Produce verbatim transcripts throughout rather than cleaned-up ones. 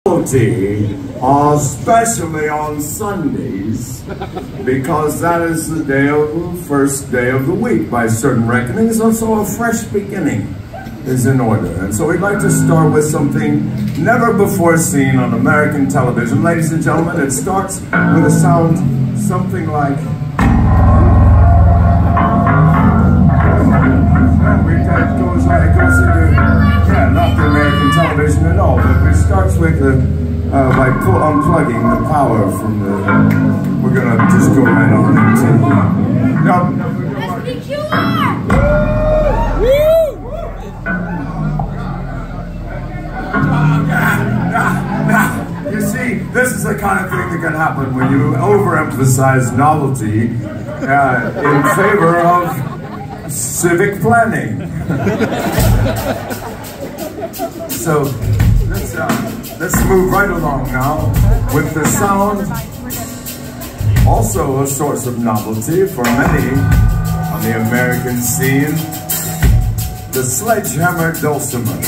especially on Sundays, because that is the day of the first day of the week by certain reckonings, and so a fresh beginning is in order. And so we'd like to start with something never before seen on American television. Ladies and gentlemen, it starts with a sound something like... It goes, it goes into, yeah, not the American television at all, but it starts with the, uh, by pull, unplugging the power from the, we're going to just go right on into, no, Let's be Q R! You see, this is the kind of thing that can happen when you overemphasize novelty uh, in favor of civic planning. So let's uh, let's move right along now with the sound, also a source of novelty for many on the American scene, the sledgehammer dulcimer.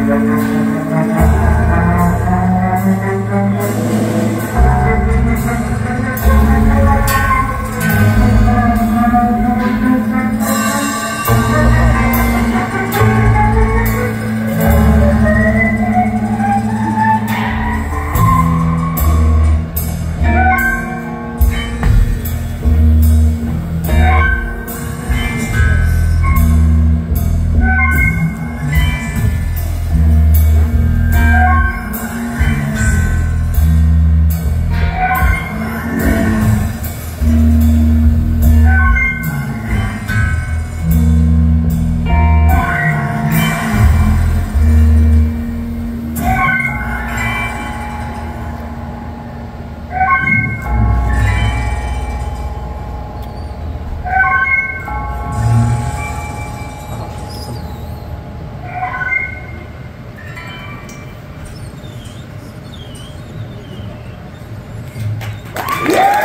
Thank you.